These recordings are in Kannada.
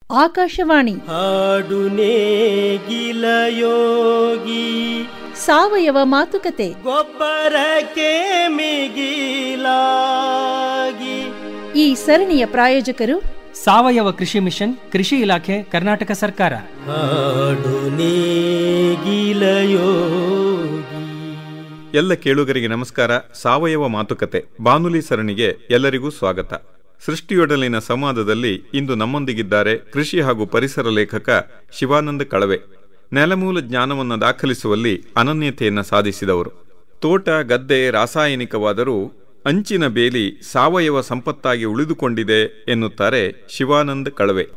ಆಕಾಶವಾಣಿ ಹಾಡು ನೇಗಿಲಯೋಗಿ ಸಾವಯವ ಮಾತುಕತೆ ಗೊಬ್ಬರಕ್ಕೆ ಮಿಗಿಲಾಗಿ. ಈ ಸರಣಿಯ ಪ್ರಾಯೋಜಕರು ಸಾವಯವ ಕೃಷಿ ಮಿಷನ್, ಕೃಷಿ ಇಲಾಖೆ, ಕರ್ನಾಟಕ ಸರ್ಕಾರ. ಹಾಡು ನೇಗಿಲಯೋಗಿ. ಎಲ್ಲ ಕೇಳುಗರಿಗೆ ನಮಸ್ಕಾರ. ಸಾವಯವ ಮಾತುಕತೆ ಬಾನುಲಿ ಸರಣಿಗೆ ಎಲ್ಲರಿಗೂ ಸ್ವಾಗತ. ಸೃಷ್ಟಿಯೊಡಲಿನ ಸಂವಾದದಲ್ಲಿ ಇಂದು ನಮ್ಮೊಂದಿಗಿದ್ದಾರೆ ಕೃಷಿ ಹಾಗೂ ಪರಿಸರ ಲೇಖಕ ಶಿವಾನಂದ ಕಳವೆ. ನೆಲಮೂಲ ಜ್ಞಾನವನ್ನು ದಾಖಲಿಸುವಲ್ಲಿ ಅನನ್ಯತೆಯನ್ನು ಸಾಧಿಸಿದವರು. ತೋಟ ಗದ್ದೆ ರಾಸಾಯನಿಕವಾದರೂ ಅಂಚಿನ ಬೇಲಿ ಸಾವಯವ ಸಂಪತ್ತಾಗಿ ಉಳಿದುಕೊಂಡಿದೆ ಎನ್ನುತ್ತಾರೆ ಶಿವಾನಂದ ಕಳವೆ.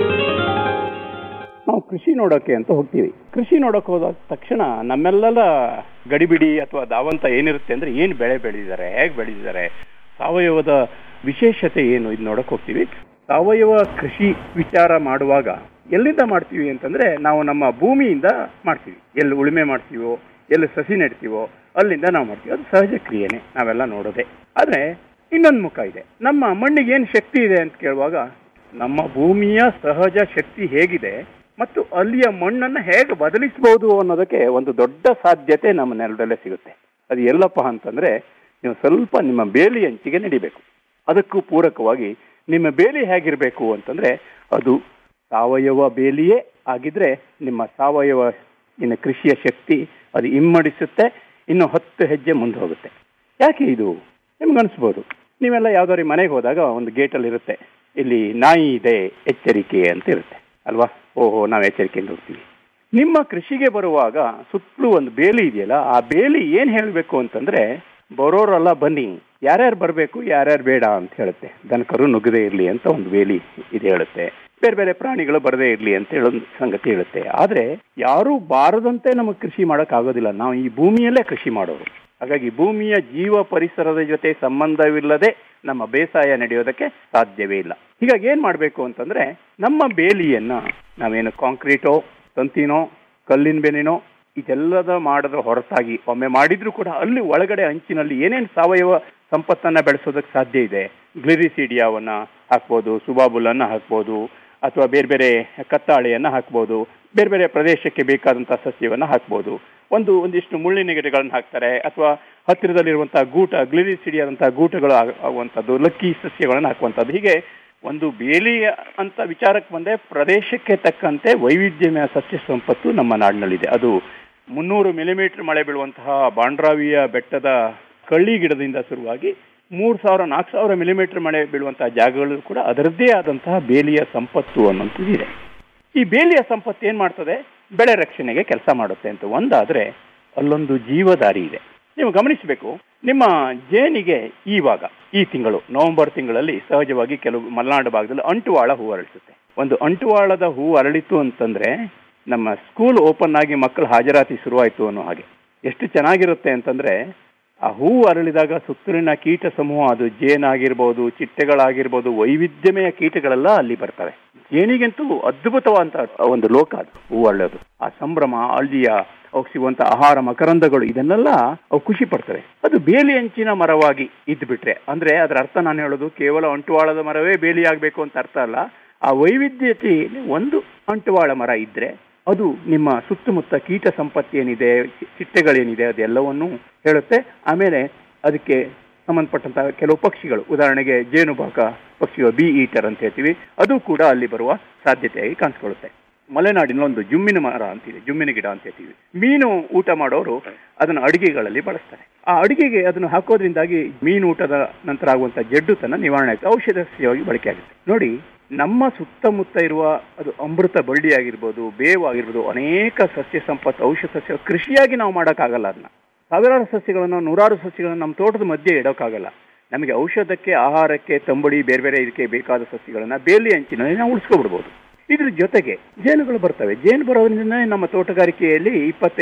ನಾವು ಕೃಷಿ ನೋಡೋಕೆ ಅಂತ ಹೋಗ್ತೀವಿ. ಕೃಷಿ ನೋಡೋಕೆ ಹೋದ ತಕ್ಷಣ ನಮ್ಮೆಲ್ಲ ಗಡಿಬಿಡಿ ಅಥವಾ ದಾವಂತ ಏನಿರುತ್ತೆ ಅಂದ್ರೆ ಏನು ಬೆಳೆ ಬೆಳೆದಿದ್ದಾರೆ, ಹೇಗೆ ಬೆಳೆದಿದ್ದಾರೆ, ಸಾವಯವದ ವಿಶೇಷತೆ ಏನು, ಇದು ನೋಡಕ್ ಹೋಗ್ತೀವಿ. ಸಾವಯವ ಕೃಷಿ ವಿಚಾರ ಮಾಡುವಾಗ ಎಲ್ಲಿಂದ ಮಾಡ್ತೀವಿ ಅಂತಂದ್ರೆ ನಾವು ನಮ್ಮ ಭೂಮಿಯಿಂದ ಮಾಡ್ತೀವಿ. ಎಲ್ಲಿ ಉಳುಮೆ ಮಾಡ್ತೀವೋ, ಎಲ್ಲಿ ಸಸಿ ನೆಡ್ತೀವೋ ಅಲ್ಲಿಂದ ನಾವು ಮಾಡ್ತೀವಿ. ಅದು ಸಹಜ ಕ್ರಿಯೆನೆ, ನಾವೆಲ್ಲ ನೋಡೋದೆ. ಆದ್ರೆ ಇನ್ನೊಂದು ಮುಖ ಇದೆ. ನಮ್ಮ ಮಣ್ಣಿಗೆ ಏನು ಶಕ್ತಿ ಇದೆ ಅಂತ ಕೇಳುವಾಗ ನಮ್ಮ ಭೂಮಿಯ ಸಹಜ ಶಕ್ತಿ ಹೇಗಿದೆ ಮತ್ತು ಅಲ್ಲಿಯ ಮಣ್ಣನ್ನು ಹೇಗೆ ಬದಲಿಸಬಹುದು ಅನ್ನೋದಕ್ಕೆ ಒಂದು ದೊಡ್ಡ ಸಾಧ್ಯತೆ ನಮ್ಮ ನೆಲದಲ್ಲೇ ಸಿಗುತ್ತೆ. ಅದು ಎಲ್ಲಪ್ಪ ಅಂತಂದ್ರೆ ನೀವು ಸ್ವಲ್ಪ ನಿಮ್ಮ ಬೇಲಿ ಅಂಚಿಗೆ ನಡಿಬೇಕು. ಅದಕ್ಕೂ ಪೂರಕವಾಗಿ ನಿಮ್ಮ ಬೇಲಿ ಹೇಗಿರಬೇಕು ಅಂತಂದ್ರೆ ಅದು ಸಾವಯವ ಬೇಲಿಯೇ ಆಗಿದ್ರೆ ನಿಮ್ಮ ಸಾವಯವ ಇನ್ನು ಕೃಷಿಯ ಶಕ್ತಿ ಅದು ಇಮ್ಮಡಿಸುತ್ತೆ, ಇನ್ನು 10 ಹೆಜ್ಜೆ ಮುಂದೆ ಹೋಗುತ್ತೆ. ಯಾಕೆ ಇದು ನಿಮ್ಗನ್ಸ್ಬೋದು. ನೀವೆಲ್ಲ ಯಾವ್ದಾದ್ರು ಮನೆಗೆ ಹೋದಾಗ ಒಂದು ಗೇಟಲ್ಲಿ ಇರುತ್ತೆ, ಇಲ್ಲಿ ನಾಯಿ ಇದೆ ಎಚ್ಚರಿಕೆ ಅಂತ ಇರುತ್ತೆ ಅಲ್ವಾ. ಓಹೋ, ನಾವು ಎಚ್ಚರಿಕೆಯಿಂದ ಹೋಗ್ತೀವಿ. ನಿಮ್ಮ ಕೃಷಿಗೆ ಬರುವಾಗ ಸುತ್ತಲೂ ಒಂದು ಬೇಲಿ ಇದೆಯಲ್ಲ, ಆ ಬೇಲಿ ಏನ್ ಹೇಳಬೇಕು ಅಂತಂದ್ರೆ ಬರೋರೆಲ್ಲ ಬನ್ನಿ, ಯಾರ್ಯಾರು ಬರಬೇಕು ಯಾರ್ಯಾರು ಬೇಡ ಅಂತ ಹೇಳುತ್ತೆ. ದನಕರು ನುಗ್ಗದೇ ಇರಲಿ ಅಂತ ಒಂದು ಬೇಲಿ ಇದು ಹೇಳುತ್ತೆ. ಬೇರೆ ಬೇರೆ ಪ್ರಾಣಿಗಳು ಬರದೇ ಇರಲಿ ಅಂತ ಹೇಳೋ ಸಂಗತಿ ಹೇಳುತ್ತೆ. ಆದ್ರೆ ಯಾರು ಬಾರದಂತೆ ನಮಗೆ ಕೃಷಿ ಮಾಡಕ್ ಆಗೋದಿಲ್ಲ. ನಾವು ಈ ಭೂಮಿಯಲ್ಲೇ ಕೃಷಿ ಮಾಡೋರು. ಹಾಗಾಗಿ ಭೂಮಿಯ ಜೀವ ಪರಿಸರದ ಜೊತೆ ಸಂಬಂಧವಿಲ್ಲದೆ ನಮ್ಮ ಬೇಸಾಯ ನಡೆಯೋದಕ್ಕೆ ಸಾಧ್ಯವೇ ಇಲ್ಲ. ಹೀಗಾಗಿ ಏನ್ ಮಾಡ್ಬೇಕು ಅಂತಂದ್ರೆ ನಮ್ಮ ಬೇಲಿಯನ್ನ ನಾವೇನು ಕಾಂಕ್ರೀಟೋ, ತಂತಿನೋ, ಕಲ್ಲಿನ ಬೆನಿನೋ ಇದೆಲ್ಲದ ಮಾಡದ ಹೊರತಾಗಿ ಒಮ್ಮೆ ಮಾಡಿದ್ರು ಕೂಡ ಅಲ್ಲಿ ಒಳಗಡೆ ಅಂಚಿನಲ್ಲಿ ಏನೇನು ಸಾವಯವ ಸಂಪತ್ತನ್ನ ಬೆಳೆಸೋದಕ್ಕೆ ಸಾಧ್ಯ ಇದೆ. ಗ್ಲಿರಿಸೀಡಿಯಾವನ್ನ ಹಾಕ್ಬೋದು, ಸುಬಾಬುಲನ್ನ ಹಾಕ್ಬೋದು, ಅಥವಾ ಬೇರೆ ಬೇರೆ ಕತ್ತಾಳೆಯನ್ನ ಹಾಕ್ಬೋದು, ಬೇರೆ ಬೇರೆ ಪ್ರದೇಶಕ್ಕೆ ಬೇಕಾದಂತಹ ಸಸ್ಯವನ್ನ ಹಾಕ್ಬೋದು. ಒಂದಿಷ್ಟು ಮುಳ್ಳಿನ ಗಿಡಗಳನ್ನ ಹಾಕ್ತಾರೆ, ಅಥವಾ ಹತ್ತಿರದಲ್ಲಿರುವಂತಹ ಗೂಟ, ಗ್ಲಿರಿಸಿಡಿಯಾದಂತಹ ಗೂಟಗಳು ಆಗುವಂಥದ್ದು, ಲಕ್ಕಿ ಸಸ್ಯಗಳನ್ನು ಹಾಕುವಂಥದ್ದು. ಹೀಗೆ ಒಂದು ಬೇಲಿ ಅಂತ ವಿಚಾರಕ್ಕೆ ಬಂದೆ ಪ್ರದೇಶಕ್ಕೆ ತಕ್ಕಂತೆ ವೈವಿಧ್ಯಮಯ ಸಸ್ಯ ಸಂಪತ್ತು ನಮ್ಮ ನಾಡಿನಲ್ಲಿದೆ. ಅದು 300 ಮಿಲಿಮೀಟರ್ ಮಳೆ ಬೀಳುವಂತಹ ಬಾಂಡ್ರಾವಿಯ ಬೆಟ್ಟದ ಕಳ್ಳಿ ಗಿಡದಿಂದ ಶುರುವಾಗಿ 3000-4000 ಮಿಲಿಮೀಟರ್ ಮಳೆ ಬೀಳುವಂತಹ ಜಾಗಗಳು ಕೂಡ ಅದರದ್ದೇ ಆದಂತಹ ಬೇಲಿಯ ಸಂಪತ್ತು ಅನ್ನೋಂಥದ್ದು ಇದೆ. ಈ ಬೇಲಿಯ ಸಂಪತ್ತು ಏನ್ ಮಾಡ್ತದೆ, ಬೆಳೆ ರಕ್ಷಣೆಗೆ ಕೆಲಸ ಮಾಡುತ್ತೆ ಅಂತ ಒಂದಾದ್ರೆ ಅಲ್ಲೊಂದು ಜೀವದಾರಿ ಇದೆ. ನೀವು ಗಮನಿಸಬೇಕು, ನಿಮ್ಮ ಜೇನಿಗೆ ಈ ತಿಂಗಳು ನವೆಂಬರ್ ತಿಂಗಳಲ್ಲಿ ಸಹಜವಾಗಿ ಕೆಲವು ಮಲೆನಾಡು ಭಾಗದಲ್ಲಿ ಅಂಟುವಾಳ ಹೂ ಅರಳಿಸುತ್ತೆ. ಒಂದು ಅಂಟುವಾಳದ ಹೂ ಅರಳಿತು ಅಂತಂದ್ರೆ ನಮ್ಮ ಸ್ಕೂಲ್ ಓಪನ್ ಆಗಿ ಮಕ್ಕಳ ಹಾಜರಾತಿ ಶುರುವಾಯಿತು ಅನ್ನೋ ಹಾಗೆ. ಎಷ್ಟು ಚೆನ್ನಾಗಿರುತ್ತೆ ಅಂತಂದ್ರೆ ಆ ಹೂ ಅರಳಿದಾಗ ಸುತ್ತಲಿನ ಕೀಟ ಸಮೂಹ, ಅದು ಜೇನಾಗಿರ್ಬೋದು, ಚಿಟ್ಟೆಗಳಾಗಿರ್ಬೋದು, ವೈವಿಧ್ಯಮಯ ಕೀಟಗಳೆಲ್ಲ ಅಲ್ಲಿ ಬರ್ತವೆ. ಜೇನಿಗಂತೂ ಅದ್ಭುತವಾದಂತ ಒಂದು ಲೋಕ ಅದು ಹೂ ಅರಳೋದು. ಆ ಸಂಭ್ರಮ, ಅಲ್ಲಿಯ ಅವು ಸಿಗುವಂತ ಆಹಾರ ಮಕರಂದಗಳು, ಇದನ್ನೆಲ್ಲ ಅವು ಖುಷಿ ಪಡ್ತವೆ. ಅದು ಬೇಲಿ ಅಂಚಿನ ಮರವಾಗಿ ಇದ್ದು ಬಿಟ್ರೆ ಅಂದ್ರೆ ಅದರ ಅರ್ಥ ನಾನು ಹೇಳೋದು ಕೇವಲ ಅಂಟುವಾಳದ ಮರವೇ ಬೇಲಿ ಆಗ್ಬೇಕು ಅಂತ ಅರ್ಥ ಅಲ್ಲ. ಆ ವೈವಿಧ್ಯತೆಯಲ್ಲಿ ಒಂದು ಅಂಟುವಾಳ ಮರ ಇದ್ರೆ ಅದು ನಿಮ್ಮ ಸುತ್ತಮುತ್ತ ಕೀಟ ಸಂಪತ್ತು ಏನಿದೆ, ಚಿಟ್ಟೆಗಳೇನಿದೆ ಅದೆಲ್ಲವನ್ನೂ ಹೇಳುತ್ತೆ. ಆಮೇಲೆ ಅದಕ್ಕೆ ಸಂಬಂಧಪಟ್ಟಂತಹ ಕೆಲವು ಪಕ್ಷಿಗಳು, ಉದಾಹರಣೆಗೆ ಜೇನುಬಾಕ ಪಕ್ಷಿಗಳು, ಬಿ ಈಟರ್ ಅಂತ ಹೇಳ್ತೀವಿ, ಅದು ಕೂಡ ಅಲ್ಲಿ ಬರುವ ಸಾಧ್ಯತೆಯಾಗಿ ಕಾಣಿಸ್ಕೊಳ್ಳುತ್ತೆ. ಮಲೆನಾಡಿನ ಒಂದು ಜುಮ್ಮಿನ ಮರ ಅಂತಿದೆ, ಜುಮ್ಮಿನ ಗಿಡ ಅಂತ ಹೇಳ್ತೀವಿ. ಮೀನು ಊಟ ಮಾಡೋರು ಅದನ್ನು ಅಡಿಗೆಗಳಲ್ಲಿ ಬಳಸ್ತಾರೆ. ಆ ಅಡಿಗೆಗೆ ಅದನ್ನು ಹಾಕೋದ್ರಿಂದಾಗಿ ಮೀನು ಊಟದ ನಂತರ ಆಗುವಂತಹ ಜಡ್ಡುತನ ನಿವಾರಣೆ ಆಗುತ್ತೆ, ಔಷಧ ಸಸ್ಯವಾಗಿ ಬಳಕೆ ಆಗುತ್ತೆ. ನೋಡಿ, ನಮ್ಮ ಸುತ್ತಮುತ್ತ ಇರುವ ಅದು ಅಮೃತ ಬಳ್ಳಿ ಆಗಿರ್ಬೋದು, ಬೇವು ಆಗಿರ್ಬೋದು, ಅನೇಕ ಸಸ್ಯ ಸಂಪತ್ತು, ಔಷಧ ಸಸ್ಯ ಕೃಷಿಯಾಗಿ ನಾವು ಮಾಡೋಕ್ಕಾಗಲ್ಲ. ಅದನ್ನ ಸಾವಿರಾರು ಸಸ್ಯಗಳನ್ನು, ನೂರಾರು ಸಸ್ಯಗಳನ್ನು ನಮ್ಮ ತೋಟದ ಮಧ್ಯೆ ಇಡೋಕ್ಕಾಗಲ್ಲ. ನಮಗೆ ಔಷಧಕ್ಕೆ, ಆಹಾರಕ್ಕೆ, ತಂಬಡಿ, ಬೇರೆ ಬೇರೆ ಇದಕ್ಕೆ ಬೇಕಾದ ಸಸ್ಯಗಳನ್ನ ಬೇಲಿ ಅಂಚಿನಲ್ಲಿ ನಾವು ಉಳಿಸ್ಕೊಬಿಡ್ಬೋದು. ಇದ್ರ ಜೊತೆಗೆ ಜೇನುಗಳು ಬರ್ತವೆ. ಜೇನು ಬರೋದ್ರಿಂದ ನಮ್ಮ ತೋಟಗಾರಿಕೆಯಲ್ಲಿ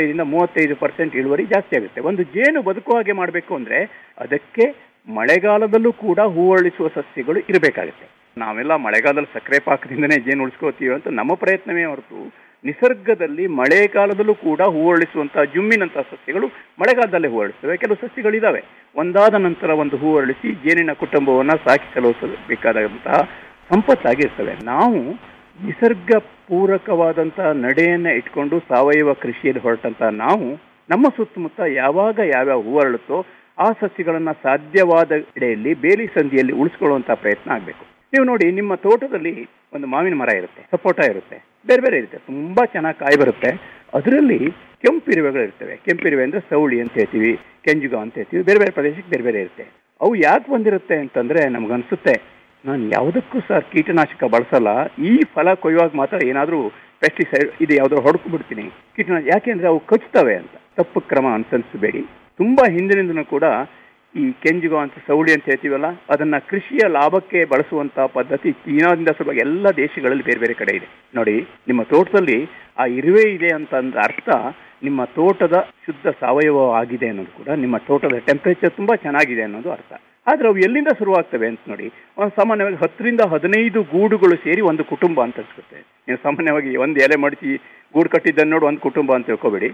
25-35% ಇಳುವರಿ ಜಾಸ್ತಿ ಆಗುತ್ತೆ. ಒಂದು ಜೇನು ಬದುಕುವ ಹಾಗೆ ಮಾಡಬೇಕು ಅಂದ್ರೆ ಅದಕ್ಕೆ ಮಳೆಗಾಲದಲ್ಲೂ ಕೂಡ ಹೂವರಳಿಸುವ ಸಸ್ಯಗಳು ಇರಬೇಕಾಗುತ್ತೆ. ನಾವೆಲ್ಲ ಮಳೆಗಾಲದಲ್ಲಿ ಸಕ್ಕರೆ ಪಾಕದಿಂದನೇ ಜೇನು ಉಳಿಸ್ಕೋತೀವಿ ಅಂತ ನಮ್ಮ ಪ್ರಯತ್ನವೇ ಹೊರತು ನಿಸರ್ಗದಲ್ಲಿ ಮಳೆಗಾಲದಲ್ಲೂ ಕೂಡ ಹೂವರಳಿಸುವಂತಹ ಜುಮ್ಮಿನಂತಹ ಸಸ್ಯಗಳು ಮಳೆಗಾಲದಲ್ಲೇ ಹೂವರಳಿಸ್ತವೆ. ಕೆಲವು ಸಸ್ಯಗಳಿದಾವೆ ಒಂದಾದ ನಂತರ ಒಂದು ಹೂವರಳಿಸಿ ಜೇನಿನ ಕುಟುಂಬವನ್ನ ಸಾಕಿ ಸಲುಹಿಸಬೇಕಾದಂತಹ ಸಂಪತ್ತಾಗಿರ್ತವೆ. ನಾವು ನಿಸರ್ಗ ಪೂರಕವಾದಂಥ ನಡೆಯನ್ನ ಇಟ್ಕೊಂಡು ಸಾವಯವ ಕೃಷಿಯಲ್ಲಿ ಹೊರಟಂತ ನಾವು ನಮ್ಮ ಸುತ್ತಮುತ್ತ ಯಾವಾಗ ಯಾವ್ಯಾವ ಹೂ ಅರಳುತ್ತೋ ಆ ಸಸ್ಯಗಳನ್ನ ಸಾಧ್ಯವಾದ ಎಡೆಯಲ್ಲಿ ಬೇಲಿ ಸಂದಿಯಲ್ಲಿ ಉಳಿಸ್ಕೊಳ್ಳುವಂತ ಪ್ರಯತ್ನ ಆಗ್ಬೇಕು. ನೀವು ನೋಡಿ, ನಿಮ್ಮ ತೋಟದಲ್ಲಿ ಒಂದು ಮಾವಿನ ಮರ ಇರುತ್ತೆ, ಸಪೋಟ ಇರುತ್ತೆ, ಬೇರೆ ಬೇರೆ ಇರುತ್ತೆ, ತುಂಬಾ ಚೆನ್ನಾಗಿ ಕಾಯಿ ಬರುತ್ತೆ. ಅದರಲ್ಲಿ ಕೆಂಪಿರುವೆಗಳು ಇರ್ತವೆ. ಕೆಂಪಿರುವೆ ಅಂದ್ರೆ ಸೌಳಿ ಅಂತ ಹೇಳ್ತೀವಿ, ಕೆಂಜುಗ ಅಂತ ಹೇಳ್ತೀವಿ. ಬೇರೆ ಬೇರೆ ಪ್ರದೇಶಕ್ಕೆ ಬೇರೆ ಬೇರೆ ಇರುತ್ತೆ. ಅವು ಯಾಕೆ ಬಂದಿರುತ್ತೆ ಅಂತಂದ್ರೆ, ನಮ್ಗನ್ಸುತ್ತೆ ನಾನು ಯಾವುದಕ್ಕೂ ಸರ್ ಕೀಟನಾಶಕ ಬಳಸಲ್ಲ, ಈ ಫಲ ಕೊಯ್ಯುವಾಗ ಮಾತ್ರ ಏನಾದ್ರೂ ಪೆಸ್ಟಿಸೈಡ್ ಇದು ಯಾವ್ದಾದ್ರು ಹೊಡ್ಕು ಬಿಡ್ತೀನಿ ಕೀಟನಾಶಕ, ಯಾಕೆಂದ್ರೆ ಅವು ಕಚ್ತವೆ ಅಂತ. ತಪ್ಪು ಕ್ರಮ ಅನುಸರಿಸಬೇಡಿ. ತುಂಬಾ ಹಿಂದಿನಿಂದನೂ ಕೂಡ ಈ ಕೆಂಜುಗ ಅಂತ ಸೌಳಿ ಅಂತ ಹೇಳ್ತೀವಲ್ಲ, ಅದನ್ನ ಕೃಷಿಯ ಲಾಭಕ್ಕೆ ಬಳಸುವಂತ ಪದ್ಧತಿ ಚೀನಾದಿಂದ ಸ್ವಲ್ಪ ಎಲ್ಲ ದೇಶಗಳಲ್ಲಿ ಬೇರೆ ಬೇರೆ ಕಡೆ ಇದೆ. ನೋಡಿ, ನಿಮ್ಮ ತೋಟದಲ್ಲಿ ಆ ಇರುವೆ ಇದೆ ಅಂತ ಅರ್ಥ ನಿಮ್ಮ ತೋಟದ ಶುದ್ಧ ಸಾವಯವ ಆಗಿದೆ ಅನ್ನೋದು ಕೂಡ, ನಿಮ್ಮ ತೋಟದ ಟೆಂಪರೇಚರ್ ತುಂಬಾ ಚೆನ್ನಾಗಿದೆ ಅನ್ನೋದು ಅರ್ಥ. ಆದ್ರೆ ಅವು ಎಲ್ಲಿಂದ ಶುರುವಾಗ್ತವೆ ಅಂತ ನೋಡಿ, ಸಾಮಾನ್ಯವಾಗಿ 10 ರಿಂದ 15 ಗೂಡುಗಳು ಸೇರಿ ಒಂದು ಕುಟುಂಬ ಅಂತ ಅನ್ಸುತ್ತೆ. ನೀವು ಸಾಮಾನ್ಯವಾಗಿ ಒಂದು ಎಲೆ ಮಡಿಸಿ ಗೂಡು ಕಟ್ಟಿದ್ದನ್ನು ನೋಡಿ ಒಂದು ಕುಟುಂಬ ಅಂತ ತಿಳ್ಕೊಬೇಡಿ.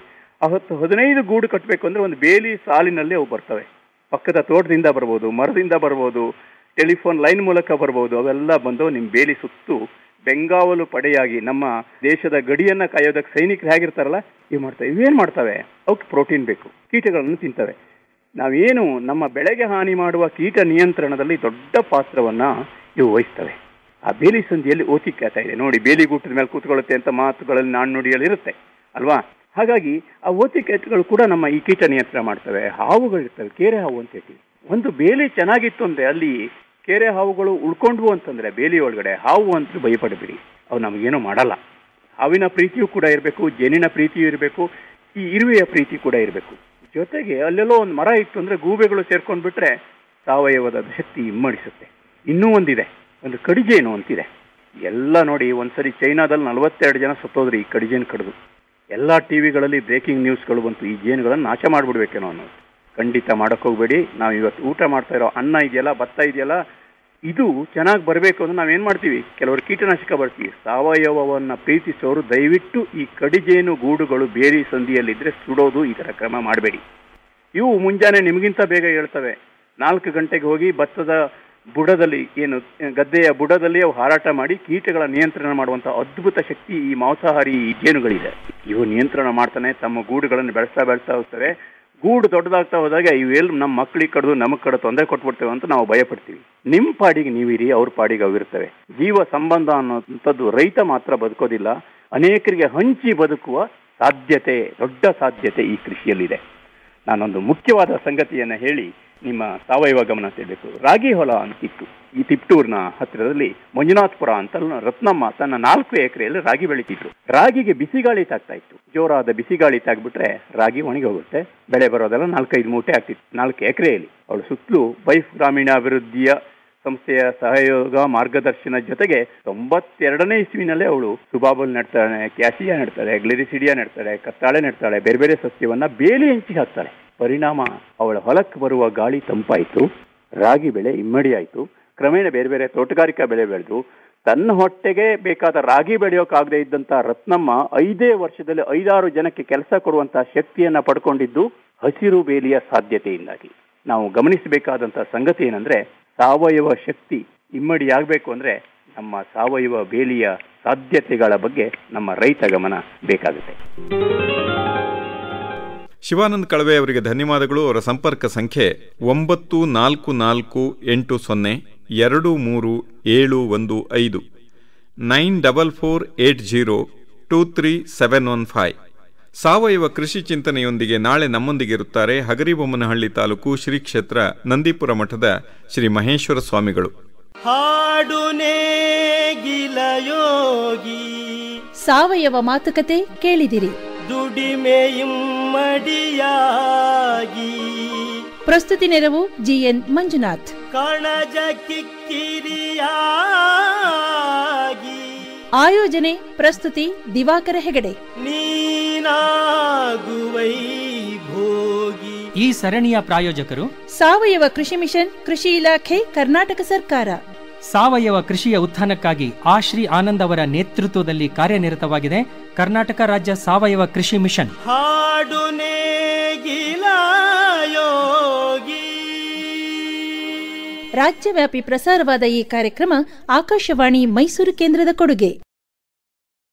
10-15 ಗೂಡು ಕಟ್ಟಬೇಕು ಅಂದ್ರೆ ಒಂದು ಬೇಲಿ ಸಾಲಿನಲ್ಲಿ ಅವು ಬರ್ತವೆ. ಪಕ್ಕದ ತೋಟದಿಂದ ಬರ್ಬೋದು, ಮರದಿಂದ ಬರ್ಬೋದು, ಟೆಲಿಫೋನ್ ಲೈನ್ ಮೂಲಕ ಬರ್ಬೋದು. ಅವೆಲ್ಲ ಬಂದು ನಿಮ್ಮ ಬೇಲಿ ಸುತ್ತು ಬೆಂಗಾವಲು ಪಡೆಯಾಗಿ ನಮ್ಮ ದೇಶದ ಗಡಿಯನ್ನ ಕಾಯೋದಕ್ಕೆ ಸೈನಿಕರು ಹೇಗಿರ್ತಾರಲ್ಲ, ಇವೇನ್ ಮಾಡ್ತವೆ, ಅವಕ್ಕೆ ಪ್ರೋಟೀನ್ ಬೇಕು, ಕೀಟಗಳನ್ನು ತಿಂತವೆ. ನಾವೇನು ನಮ್ಮ ಬೆಳೆಗೆ ಹಾನಿ ಮಾಡುವ ಕೀಟ ನಿಯಂತ್ರಣದಲ್ಲಿ ದೊಡ್ಡ ಪಾತ್ರವನ್ನ ಇವು ವಹಿಸ್ತವೆ. ಆ ಬೇಲಿ ಸಂಧಿಯಲ್ಲಿ ಓತಿಕ್ಕಾತ ಇದೆ ನೋಡಿ, ಬೇಲಿಗೂಟದ ಮೇಲೆ ಕೂತ್ಕೊಳ್ಳುತ್ತೆ ಅಂತ ಮಾತುಗಳಲ್ಲಿ ನಾಣ್ಣುಡಿಗಳಿರುತ್ತೆ ಅಲ್ವಾ. ಹಾಗಾಗಿ ಆ ಓತಿಕೆಗಳು ಕೂಡ ನಮ್ಮ ಈ ಕೀಟ ನಿಯಂತ್ರಣ ಮಾಡ್ತವೆ. ಹಾವುಗಳಿರ್ತವೆ, ಕೇರೆ ಹಾವು ಅಂತ ಹೇಳ್ತೀವಿ. ಒಂದು ಬೇಲಿ ಚೆನ್ನಾಗಿತ್ತು ಅಂದ್ರೆ ಅಲ್ಲಿ ಕೇರೆ ಹಾವುಗಳು ಉಳ್ಕೊಂಡ್ವು ಅಂತಂದ್ರೆ ಬೇಲಿ ಒಳಗಡೆ, ಹಾವು ಅಂತ ಭಯಪಡಬೇಡಿ, ಅವು ನಮಗೇನು ಮಾಡಲ್ಲ. ಹಾವಿನ ಪ್ರೀತಿಯೂ ಕೂಡ ಇರಬೇಕು, ಜೇನಿನ ಪ್ರೀತಿಯೂ ಇರಬೇಕು, ಈ ಇರುವೆಯ ಪ್ರೀತಿ ಕೂಡ ಇರಬೇಕು. ಜೊತೆಗೆ ಅಲ್ಲೆಲ್ಲೋ ಒಂದು ಮರ ಇತ್ತು ಅಂದ್ರೆ ಗೂಬೆಗಳು ಸೇರ್ಕೊಂಡ್ಬಿಟ್ರೆ ಸಾವಯವದ ಶಕ್ತಿ ಇಮ್ಮಡಿಸುತ್ತೆ. ಇನ್ನೂ ಒಂದಿದೆ, ಒಂದು ಕಡಿಜೇನು ಅಂತಿದೆ. ಎಲ್ಲ ನೋಡಿ, ಒಂದ್ಸರಿ ಚೈನಾದಲ್ಲಿ 42 ಜನ ಸತ್ತೋದ್ರಿ ಈ ಕಡಿಜೇನು ಕಡಿದು. ಎಲ್ಲ ಟಿವಿಗಳಲ್ಲಿ ಬ್ರೇಕಿಂಗ್ ನ್ಯೂಸ್ಗಳು ಬಂತು, ಈ ಜೇನುಗಳನ್ನು ನಾಶ ಮಾಡ್ಬಿಡ್ಬೇಕೇನೋ ಅನ್ನೋದು. ಖಂಡಿತ ಮಾಡಕ್ ಹೋಗ್ಬೇಡಿ. ನಾವು ಇವತ್ತು ಊಟ ಮಾಡ್ತಾ ಇರೋ ಅನ್ನ ಇದೆಯಲ್ಲ, ಭತ್ತ ಇದೆಯಲ್ಲ, ಇದು ಚೆನ್ನಾಗಿ ಬರಬೇಕು ಅಂದ್ರೆ ನಾವೇನ್ ಮಾಡ್ತೀವಿ, ಕೆಲವರು ಕೀಟನಾಶಕ ಬರ್ತೀವಿ. ಸಾವಯವವನ್ನ ಪ್ರೀತಿಸೋರು ದಯವಿಟ್ಟು ಈ ಕಡಿಜೇನು ಗೂಡುಗಳು ಬೇರಿ ಸಂಧಿಯಲ್ಲಿದ್ರೆ ಸುಡೋದು, ಈ ತರ ಕ್ರಮ ಮಾಡಬೇಡಿ. ಇವು ಮುಂಜಾನೆ ನಿಮಗಿಂತ ಬೇಗ ಹೇಳ್ತವೆ. 4 ಗಂಟೆಗೆ ಹೋಗಿ ಭತ್ತದ ಬುಡದಲ್ಲಿ, ಏನು ಗದ್ದೆಯ ಬುಡದಲ್ಲಿ ಅವು ಹಾರಾಟ ಮಾಡಿ ಕೀಟಗಳ ನಿಯಂತ್ರಣ ಮಾಡುವಂತ ಅದ್ಭುತ ಶಕ್ತಿ ಈ ಮಾಂಸಾಹಾರಿ ಜೇನುಗಳಿದೆ. ಇವು ನಿಯಂತ್ರಣ ಮಾಡ್ತಾನೆ ತಮ್ಮ ಗೂಡುಗಳನ್ನು ಬೆಳೆಸ್ತಾ ಹೋಗ್ತವೆ. ಗೂಡು ದೊಡ್ಡದಾಗ್ತಾ ಹೋದಾಗ ಇವೆಲ್ಲ ನಮ್ಮ ಮಕ್ಕಳಿಗೆ ಕಡ್ದು ನಮಗ್ ಕಡೆ ತೊಂದರೆ ಕೊಟ್ಬಿಡ್ತೇವೆ ಅಂತ ನಾವು ಭಯ ಪಡ್ತೀವಿ. ನಿಮ್ ಪಾಡಿಗೆ ನೀವಿರಿ, ಅವ್ರ ಪಾಡಿಗೆ ಅವಿರ್ತವೆ. ಜೀವ ಸಂಬಂಧ ಅನ್ನೋಂಥದ್ದು ರೈತ ಮಾತ್ರ ಬದುಕೋದಿಲ್ಲ, ಅನೇಕರಿಗೆ ಹಂಚಿ ಬದುಕುವ ಸಾಧ್ಯತೆ, ದೊಡ್ಡ ಸಾಧ್ಯತೆ ಈ ಕೃಷಿಯಲ್ಲಿದೆ. ನಾನೊಂದು ಮುಖ್ಯವಾದ ಸಂಗತಿಯನ್ನ ಹೇಳಿ ನಿಮ್ಮ ಸಾವಯವ ಗಮನ ಸೆಳೆಯಬೇಕು. ರಾಗಿ ಹೊಲ ಅಂತಿತ್ತು ಈ ತಿಪ್ಟೂರ್ನ ಹತ್ತಿರದಲ್ಲಿ, ಮಂಜುನಾಥಪುರ ಅಂತ ರತ್ನಮ್ಮ ತನ್ನ 4 ಎಕರೆಯಲ್ಲಿ ರಾಗಿ ಬೆಳೀತಿದ್ರು. ರಾಗಿಗೆ ಬಿಸಿಗಾಳಿ ತಾಗ್ತಾ ಇತ್ತು. ಜೋರಾದ ಬಿಸಿಗಾಳಿ ತಾಗ್ಬಿಟ್ರೆ ರಾಗಿ ಒಣಗಿ ಹೋಗುತ್ತೆ. ಬೆಳೆ ಬರೋದೆಲ್ಲ 4-5 ಮೂಟೆ ಆಗ್ತಿತ್ತು 4 ಎಕರೆಯಲ್ಲಿ. ಅವಳು ಸುತ್ತಲೂ ಬೈಫ್ ಗ್ರಾಮೀಣಾಭಿವೃದ್ಧಿಯ ಸಂಸ್ಥೆಯ ಸಹಯೋಗ ಮಾರ್ಗದರ್ಶನ ಜೊತೆಗೆ 92ನೇ ಇಸ್ವಿನಲ್ಲೇ ಅವಳು ಸುಬಾಬಲ್ ನೆಡ್ತಾಳೆ, ಕ್ಯಾಸಿಯಾ ನೆಡ್ತಾಳೆ, ಗ್ಲಿರಿಸಿಡಿಯಾ ನೆಡ್ತಾಳೆ, ಕತ್ತಾಳೆ ನೆಡ್ತಾಳೆ, ಬೇರೆ ಬೇರೆ ಸಸ್ಯವನ್ನ ಬೇಲಿ ಹಂಚಿ ಹಾಕ್ತಾಳೆ. ಪರಿಣಾಮ ಅವಳ ಹೊಲಕ್ಕೆ ಬರುವ ಗಾಳಿ ತಂಪಾಯಿತು, ರಾಗಿ ಬೆಳೆ ಇಮ್ಮಡಿ ಆಯಿತು. ಕ್ರಮೇಣ ಬೇರೆ ಬೇರೆ ತೋಟಗಾರಿಕಾ ಬೆಳೆ ಬೆಳೆದು ತನ್ನ ಹೊಟ್ಟೆಗೆ ಬೇಕಾದ ರಾಗಿ ಬೆಳೆಯೋಕ್ಕಾಗದೇ ಇದ್ದಂತ ರತ್ನಮ್ಮ 5 ವರ್ಷದಲ್ಲಿ 5-6 ಜನಕ್ಕೆ ಕೆಲಸ ಕೊಡುವಂತಹ ಶಕ್ತಿಯನ್ನ ಪಡ್ಕೊಂಡಿದ್ದು ಹಸಿರು ಬೇಲಿಯ ಸಾಧ್ಯತೆಯಿಂದಾಗಿ. ನಾವು ಗಮನಿಸಬೇಕಾದಂತಹ ಸಂಗತಿ ಏನಂದ್ರೆ, ಸಾವಯವ ಶಕ್ತಿ ಇಮ್ಮಡಿಯಾಗಬೇಕು ಅಂದ್ರೆ ನಮ್ಮ ಸಾವಯವ ಬೇಲಿಯ ಸಾಧ್ಯತೆಗಳ ಬಗ್ಗೆ ನಮ್ಮ ರೈತ ಗಮನ ಬೇಕಾಗುತ್ತೆ. ಶಿವಾನಂದ್ ಕಳವೆ ಅವರಿಗೆ ಧನ್ಯವಾದಗಳು. ಅವರ ಸಂಪರ್ಕ ಸಂಖ್ಯೆ 9448023715 9448023715. ಸಾವಯವ ಕೃಷಿ ಚಿಂತನೆಯೊಂದಿಗೆ ನಾಳೆ ನಮ್ಮೊಂದಿಗಿರುತ್ತಾರೆ ಹಗರಿಬೊಮ್ಮನಹಳ್ಳಿ ತಾಲೂಕು ಶ್ರೀ ಕ್ಷೇತ್ರ ನಂದೀಪುರ ಮಠದ ಶ್ರೀ ಮಹೇಶ್ವರ ಸ್ವಾಮಿಗಳು. ಹಾಡು ನೇಗಿಲಯೋಗಿ ಸಾವಯವ ಮಾತುಕತೆ ಕೇಳಿದಿರಿ. ದುಡಿಮೆയും ಮಡಿಯಾಗಿ ಪ್ರಸ್ತುತಿ ನೆರವು GN ಮಂಜುನಾಥ್. ಕಣಜ ಕಿಕ್ಕಿರಿಯಾಗಿ ಆಯೋಜನೆ ಪ್ರಸ್ತುತಿ ದಿವಾಕರ ಹೆಗಡೆ. ನೀನಾಗುವೈ ಭೋಗಿ. ಈ ಸರಣಿಯ ಪ್ರಾಯೋಜಕರು ಸಾವಯವ ಕೃಷಿ ಮಿಷನ್, ಕೃಷಿ ಇಲಾಖೆ, ಕರ್ನಾಟಕ ಸರ್ಕಾರ. ಸಾವಯವ ಕೃಷಿಯ ಉತ್ಥಾನಕ್ಕಾಗಿ ಶ್ರೀ ಆನಂದ್ ಅವರ ನೇತೃತ್ವದಲ್ಲಿ ಕಾರ್ಯನಿರತವಾಗಿದೆ ಕರ್ನಾಟಕ ರಾಜ್ಯ ಸಾವಯವ ಕೃಷಿ ಮಿಷನ್. ಹಾಡು ನೇಗಿಲಯೋಗಿ. ರಾಜ್ಯವ್ಯಾಪಿ ಪ್ರಸಾರವಾದ ಈ ಕಾರ್ಯಕ್ರಮ ಆಕಾಶವಾಣಿ ಮೈಸೂರು ಕೇಂದ್ರದ ಕೊಡುಗೆ.